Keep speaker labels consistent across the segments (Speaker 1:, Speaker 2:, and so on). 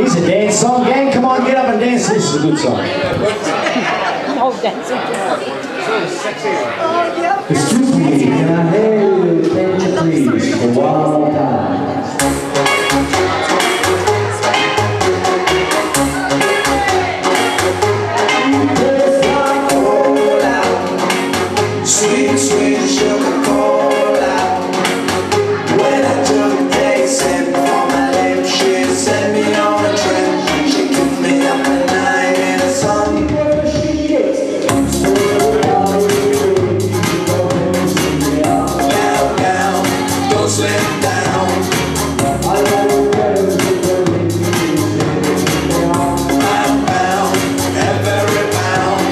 Speaker 1: Here's a dance song, gang. Come on, get up and dance. This is a good song.
Speaker 2: Oh, that's
Speaker 1: Excuse me, can I have your attention, please, for one more time?
Speaker 3: Sweet, sweet sugar cola. When I took a sip from my lips, she sent me on a trip. She took me up at night in the sun. Down, down, don't slip down. Pound, pound, every pound.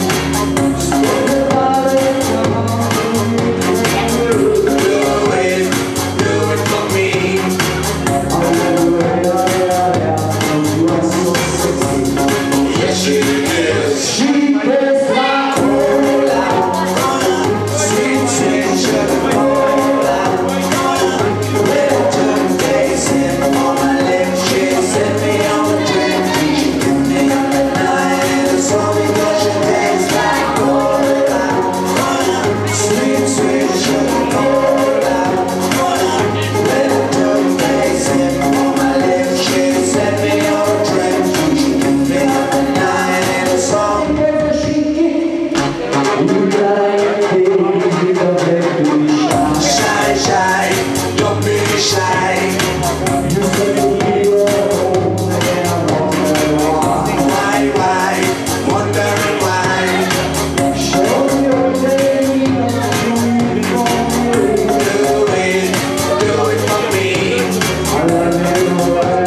Speaker 3: Do it for me.